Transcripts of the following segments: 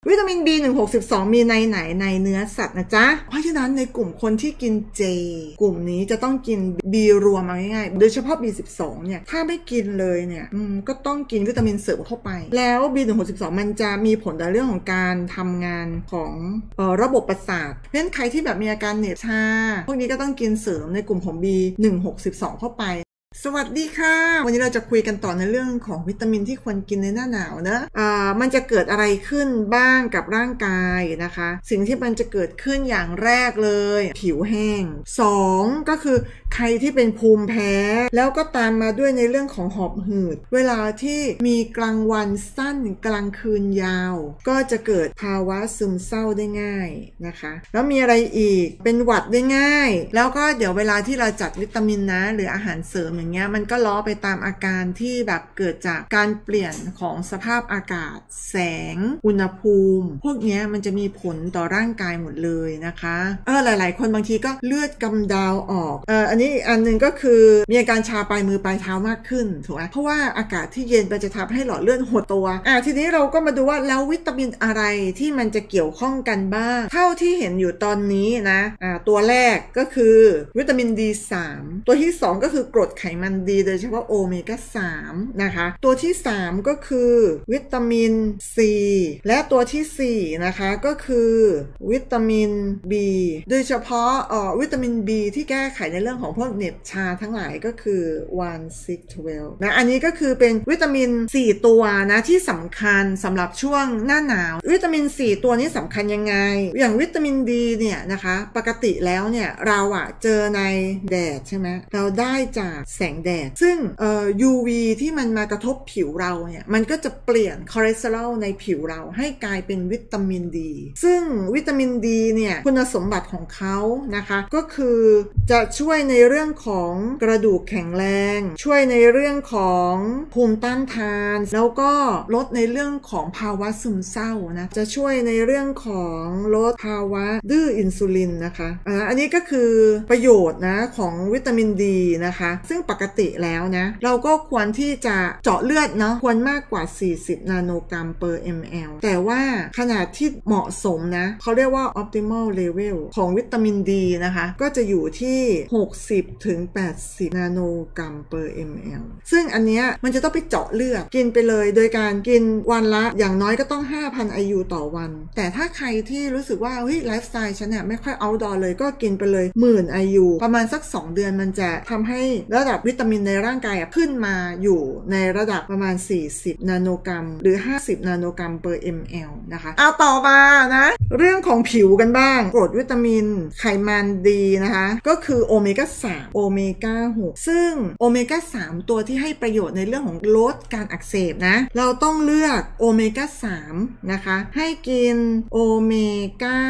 วิตามิน B162 มีในไหนในเนื้อสัตว์นะจ๊ะเพราะฉะนั้นในกลุ่มคนที่กินเจกลุ่มนี้จะต้องกิน B รวมมาง่ายๆโดยเฉพาะ B12 เนี่ยถ้าไม่กินเลยเนี่ยก็ต้องกินวิตามินเสริมเข้าไปแล้ว B162 มันจะมีผลต่อเรื่องของการทำงานของระบบประสาทเพราะฉะนั้นใครที่แบบมีอาการเหน็บชาพวกนี้ก็ต้องกินเสริมในกลุ่มของ B162 เข้าไปสวัสดีค่ะวันนี้เราจะคุยกันต่อในเรื่องของวิตามินที่ควรกินในหน้าหนาวนะมันจะเกิดอะไรขึ้นบ้างกับร่างกายนะคะสิ่งที่มันจะเกิดขึ้นอย่างแรกเลยผิวแห้ง2ก็คือใครที่เป็นภูมิแพ้แล้วก็ตามมาด้วยในเรื่องของหอบหืดเวลาที่มีกลางวันสั้นกลางคืนยาวก็จะเกิดภาวะซึมเศร้าได้ง่ายนะคะแล้วมีอะไรอีกเป็นหวัดได้ง่ายแล้วก็เดี๋ยวเวลาที่เราจัดวิตามินนะหรืออาหารเสริมอย่างเงี้ยมันก็ล้อไปตามอาการที่แบบเกิดจากการเปลี่ยนของสภาพอากาศแสงอุณหภูมิพวกเนี้ยมันจะมีผลต่อร่างกายหมดเลยนะคะหลายๆคนบางทีก็เลือดกำเดาออกอันนี้อีกอันนึงก็คือมีอาการชาปลายมือปลายเท้ามากขึ้นถูกไหมเพราะว่าอากาศที่เย็นมันจะทำให้หลอดเลือดหดตัวทีนี้เราก็มาดูว่าแล้ววิตามินอะไรที่มันจะเกี่ยวข้องกันบ้างเท่าที่เห็นอยู่ตอนนี้นะตัวแรกก็คือวิตามิน D3 ตัวที่2ก็คือกรดไขมันดีโดยเฉพาะโอเมก้า3นะคะตัวที่3ก็คือวิตามิน C และตัวที่4นะคะก็คือวิตามิน B โดยเฉพาะวิตามิน B ที่แก้ไขในเรื่องของพวกเหน็บชาทั้งหลายก็คือ1,6,12นะอันนี้ก็คือเป็นวิตามิน4ตัวนะที่สำคัญสำหรับช่วงหน้าหนาววิตามิน4ตัวนี้สำคัญยังไงอย่างวิตามิน D เนี่ยนะคะปกติแล้วเนี่ยเราเจอในแดดใช่ไหมเราได้จากแสงแดดซึ่งUV ที่มันมากระทบผิวเราเนี่ยมันก็จะเปลี่ยนคอเลสเตอรอลในผิวเราให้กลายเป็นวิตามินดีซึ่งวิตามินดีเนี่ยคุณสมบัติของเขานะคะก็คือจะช่วยในเรื่องของกระดูกแข็งแรงช่วยในเรื่องของภูมิต้านทานแล้วก็ลดในเรื่องของภาวะซึมเศร้านะจะช่วยในเรื่องของลดภาวะดื้ออินซูลินนะคะอันนี้ก็คือประโยชน์นะของวิตามินดีนะคะซึ่งปกติแล้วนะเราก็ควรที่จะเจาะเลือดเนาะควรมากกว่า40นาโนกรัม per ml แต่ว่าขนาดที่เหมาะสมนะเขาเรียกว่า optimal level ของวิตามินดีนะคะก็จะอยู่ที่60ถึง80นาโนกรัม per ml ซึ่งอันเนี้ยมันจะต้องไปเจาะเลือดกินไปเลยโดยการกินวันละอย่างน้อยก็ต้อง 5,000 IU ต่อวันแต่ถ้าใครที่รู้สึกว่าไลฟ์สไตล์ฉันเนี่ยไม่ค่อย outdoor เลยก็กินไปเลย 10,000 IU ประมาณสัก2เดือนมันจะทำให้ระดับวิตามินในร่างกายขึ้นมาอยู่ในระดับประมาณ40นาโนกรัมหรือ50นาโนกรัม per ml นะคะเอาต่อมานะเรื่องของผิวกันบ้างกรดวิตามินไขมันดีนะคะก็คือโอเมก้า3โอเมก้า6ซึ่งโอเมก้า3ตัวที่ให้ประโยชน์ในเรื่องของลดการอักเสบนะเราต้องเลือกโอเมก้า3นะคะให้กินโอเมก้า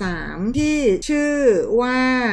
3ที่ชื่อว่า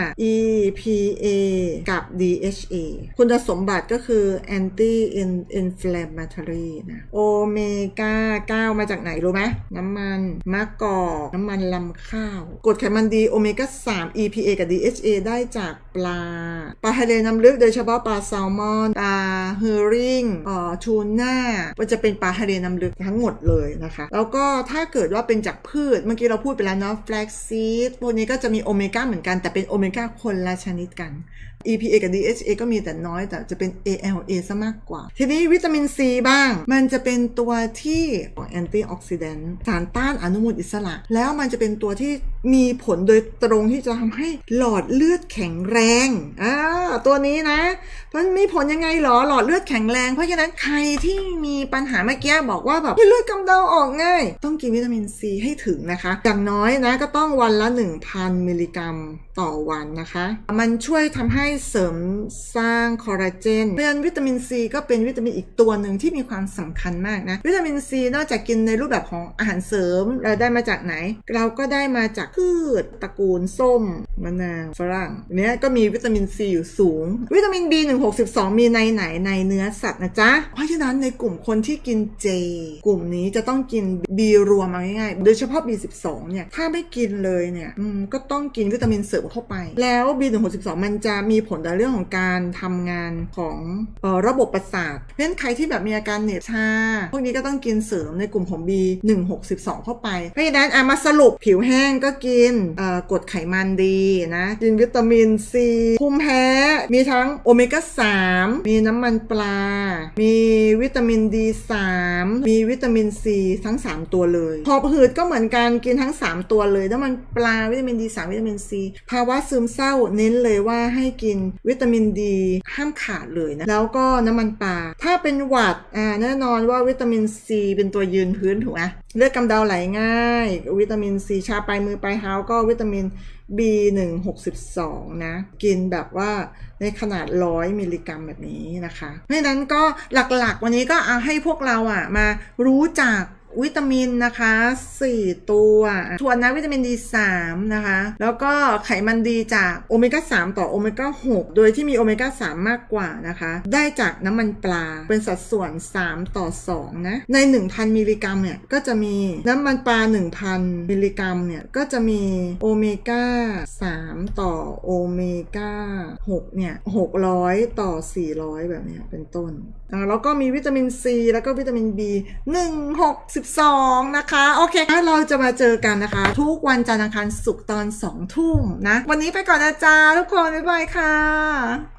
EPA กับ DHA คุณสมบัติก็คือ anti inflammatory นะโอเมก้า9มาจากไหนรู้ไหมน้ำมันมะกอกน้ำมันลำข้าวกรดไขมันดีโอเมก้า3 EPA กับ DHA ได้จากปลาทะเลน้ำลึกโดยเฉพาะปลาแซลมอนปลาเฮอริงทูน่ามันจะเป็นปลาทะเลน้ำลึกทั้งหมดเลยนะคะแล้วก็ถ้าเกิดว่าเป็นจากพืชเมื่อกี้เราพูดไปแล้วเนาะแฟลกซีดพวกนี้ก็จะมีโอเมก้าเหมือนกันแต่เป็นโอเมก้าคนละชนิดกัน EPA กับ DHA ก็มีแต่น้อยแต่จะเป็น ALA ซะมากกว่าทีนี้วิตามิน C บ้างมันจะเป็นตัวที่แอนตี้ออกซิแดนต์สารต้านอนุมูลอิสระแล้วมันจะเป็นตัวที่มีผลโดยตรงที่จะทำให้หลอดเลือดแข็งแรงตัวนี้นะมันมีผลยังไงหรอหลอดเลือดแข็งแรงเพราะฉะนั้นใครที่มีปัญหาเมื่อกี้บอกว่าแบบเลือดกำเดาออกง่ายต้องกินวิตามิน C ให้ถึงนะคะอย่างน้อยนะก็ต้องวันละ 1,000 มิลลิกรัมต่อวันนะคะมันช่วยทำให้เสริมสร้างคอลลาเจนเพราะฉะนั้นวิตามิน C ก็เป็นวิตามินอีกตัวหนึ่งที่มีความสำคัญมากนะวิตามิน C นอกจากกินในรูปแบบของอาหารเสริมเราได้มาจากไหนเราก็ได้มาจากพืชตระกูลส้มมะนาวฝรั่งเนี้ยก็มีวิตามินซีอยู่สูงวิตามิน B162 มีในไหนในเนื้อสัตว์นะจ๊ะเพราะฉะนั้นในกลุ่มคนที่กินเจกลุ่มนี้จะต้องกิน B รวมมาง่ายๆโดยเฉพาะ B12 เนี่ยถ้าไม่กินเลยเนี่ยก็ต้องกินวิตามินเสริมเข้าไปแล้ว B162 มันจะมีผลต่อเรื่องของการทำงานของระบบประสาทเพราะฉะนั้นใครที่แบบมีอาการเหน็บชาพวกนี้ก็ต้องกินเสริมในกลุ่มของ B162 เข้าไปเพราะฉะนั้นมาสรุปผิวแห้งก็กินกรดไขมันดีนะกินวิตามินซีภูมิแพ้มีทั้งโอเมก้า3มีน้ำมันปลามีวิตามิน D3 มีวิตามินซีทั้ง3ตัวเลยหอบหืดก็เหมือนกันกินทั้ง3ตัวเลยน้ำมันปลาวิตามิน D3 วิตามินซีภาวะซึมเศร้าเน้นเลยว่าให้กินวิตามินดีห้ามขาดเลยนะแล้วก็น้ำมันปลาถ้าเป็นหวัดแน่นอนว่าวิตามินซีเป็นตัวยืนพื้นถูกไหมเลือดกำเดาไหลง่ายวิตามินซีชาปลายมือปลายเท้าก็วิตามิน B162 นะกินแบบว่าในขนาด100 มิลลิกรัมแบบนี้นะคะเพราะฉะนั้นก็หลักๆวันนี้ก็เอาให้พวกเรามารู้จักวิตามินนะคะ4ตัวส่วนนะวิตามิน D3 นะคะแล้วก็ไขมันดีจากโอเมก้า3ต่อโอเมก้า6โดยที่มีโอเมก้า3มากกว่านะคะได้จากน้ำมันปลาเป็นสัดส่วน3ต่อ2นะใน 1,000 มิลลิกรัมเนี่ยก็จะมีน้ำมันปลา 1,000 มิลลิกรัมเนี่ยก็จะมีโอเมก้า3ต่อโอเมก้า6เนี่ย600ต่อ400แบบนี้เป็นต้นแล้วก็มีวิตามินซีแล้วก็วิตามิน B162 นะคะโอเคเราจะมาเจอกันนะคะทุกวันจันทร์อังคารศุกร์ตอน 20:00 นนะวันนี้ไปก่อนนะจ๊ะทุกคนบ๊ายบายค่ะ